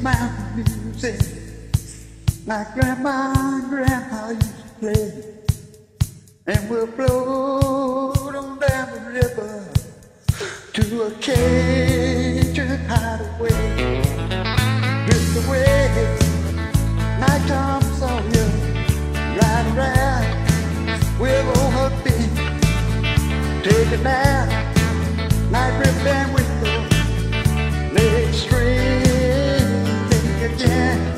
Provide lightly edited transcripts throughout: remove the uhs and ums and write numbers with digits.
mountain music like grandma and grandpa used to play. And we'll float on down the river to a Cajun hideaway. Drift away, nighttime saw you ride around with old hubby. Take a nap, night river and window, legs straight again.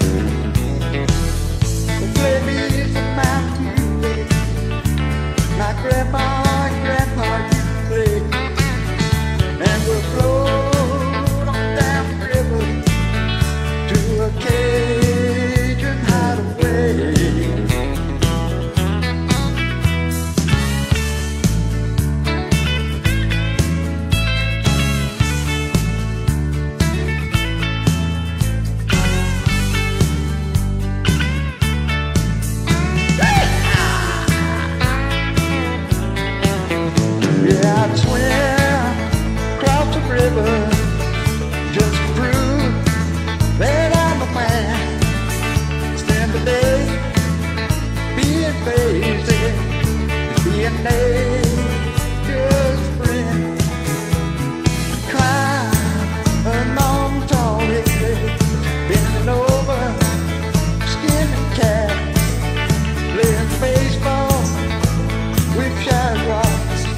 Play me some mountain music like grandma and grandpa used to play. And we'll float on down the river to a Cajun hideaway. Yeah, I'd swim across the river just to prove that I'm a man. Spend the day being lazy, being nature's friend. Climb a long tall hill, bending over, skinning cats, playing baseball with shine rocks.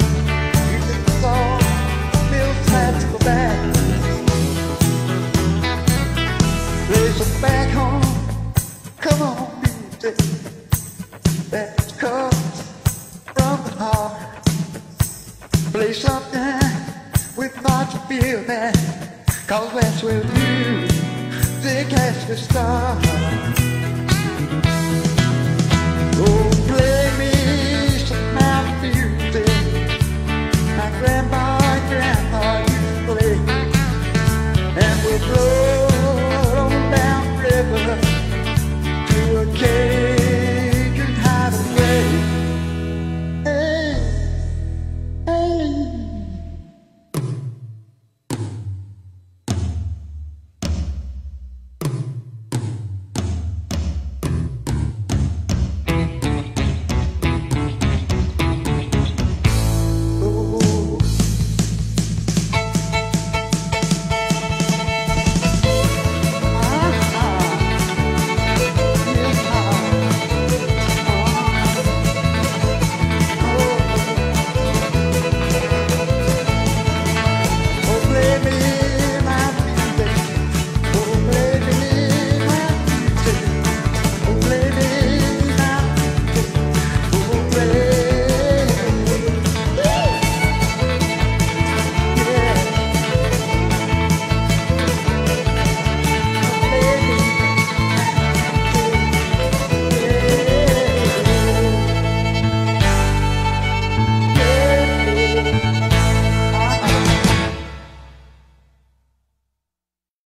Place back home, come on, music that comes from the heart. Play something with lots of feeling, 'cause that's where music has to start.